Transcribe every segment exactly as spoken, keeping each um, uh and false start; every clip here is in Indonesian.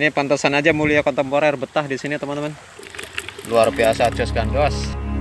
Ini pantesan aja Mulia Kontemporer betah di sini teman-teman. Luar biasa jos gandos.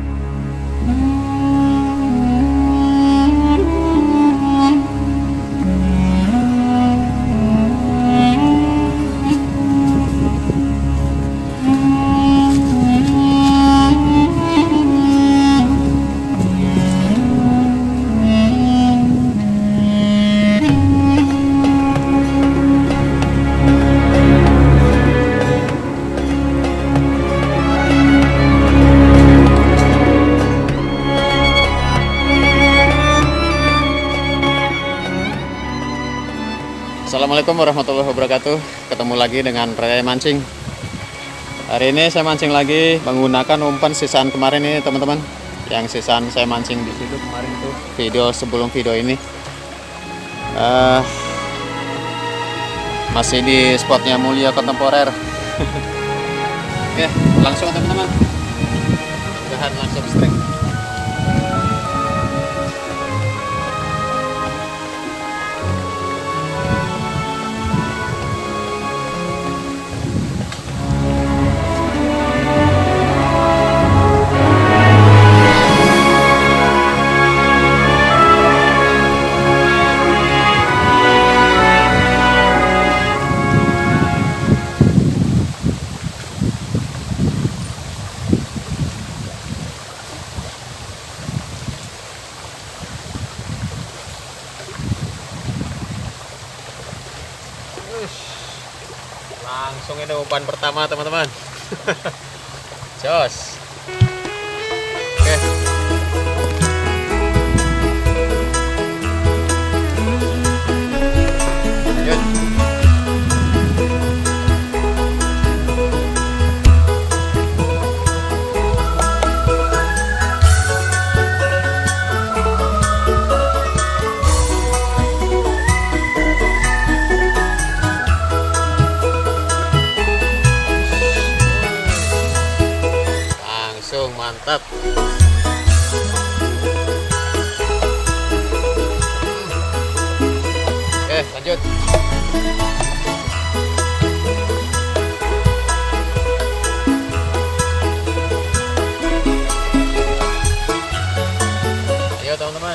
Assalamualaikum warahmatullahi wabarakatuh. Ketemu lagi dengan Ray Mancing. Hari ini saya mancing lagi menggunakan umpan sisaan kemarin ini teman-teman. Yang sisaan saya mancing di situ kemarin tuh video sebelum video ini. Uh, masih di spotnya Mulia Kontemporer. Oke, langsung teman-teman. Udahan langsung string. Langsung ini umpan pertama teman-teman. Jos. Oke. Lanjut. Mantap. Oke, lanjut. Ayo teman-teman.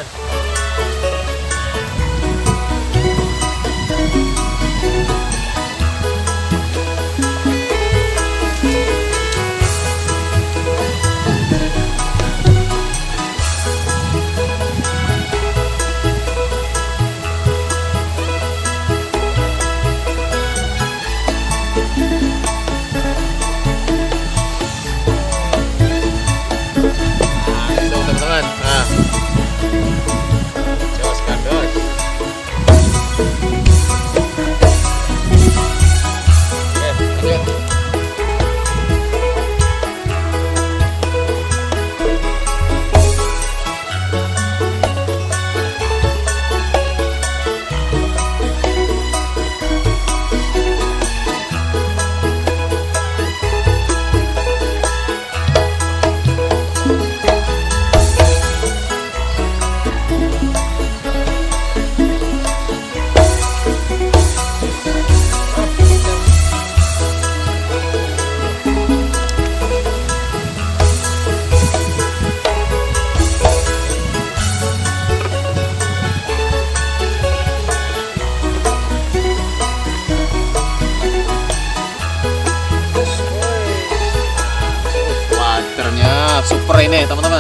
Super ini teman-teman.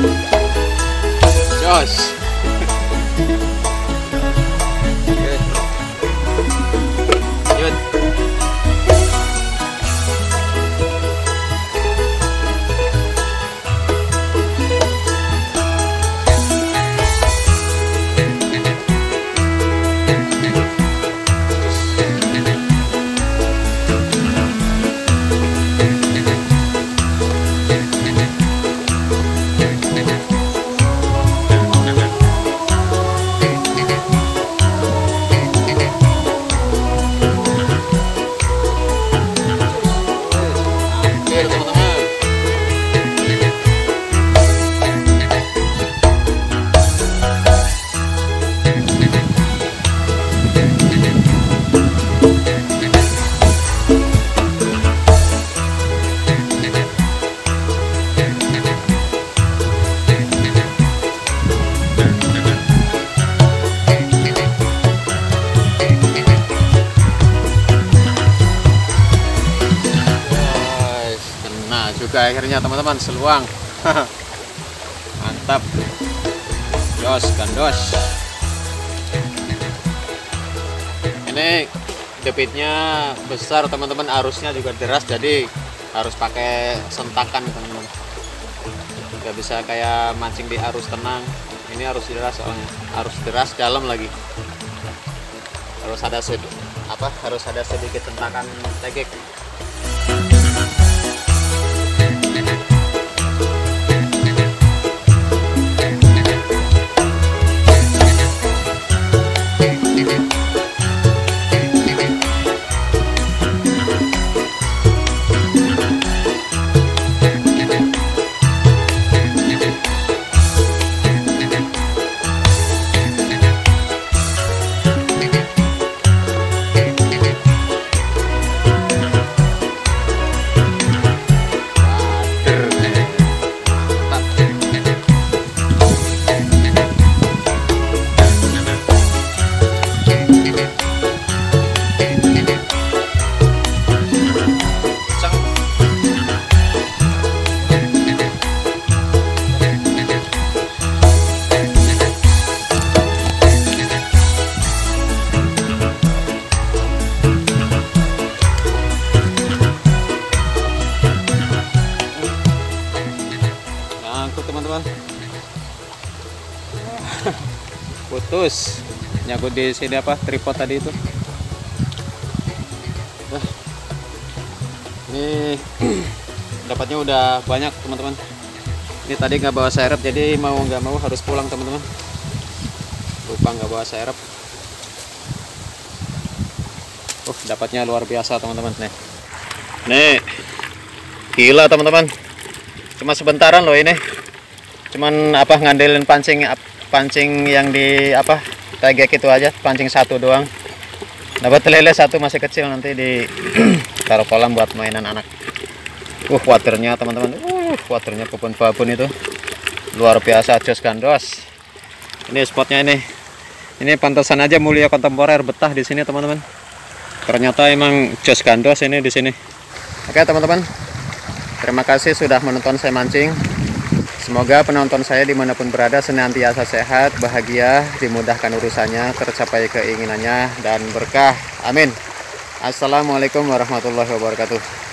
Jos. Oke. Lanjut. Thank you. juga akhirnya teman-teman, seluang. Mantap. Dos gandos. Ini debitnya besar teman-teman, arusnya juga deras, jadi harus pakai sentakan teman-teman. Nggak bisa kayak mancing di arus tenang. Ini arus deras soalnya, arus deras dalam lagi. Harus ada sedikit apa? Harus ada sedikit sentakan tegek. Teman-teman, putus nyangkut di sini apa tripod tadi itu. Nah, ini dapatnya udah banyak teman-teman. Ini tadi nggak bawa serep, jadi mau nggak mau harus pulang teman-teman. Lupa nggak bawa serep. Uh, dapatnya luar biasa teman-teman. Nih, nih, gila teman-teman. Cuma sebentaran loh ini. Cuman apa ngandelin pancing pancing yang di apa tegek itu aja, pancing satu doang. Dapat lele satu masih kecil, nanti di taruh kolam buat mainan anak. Uh, waternya teman-teman. Uh, waternya babon-babon itu. Luar biasa, jos gandos. Ini spotnya ini. Ini pantasan aja Mulia Kontemporer betah di sini teman-teman. Ternyata emang jos gandos ini di sini. Oke teman-teman. Terima kasih sudah menonton saya mancing. Semoga penonton saya dimanapun berada senantiasa sehat, bahagia, dimudahkan urusannya, tercapai keinginannya, dan berkah. Amin. Assalamualaikum warahmatullahi wabarakatuh.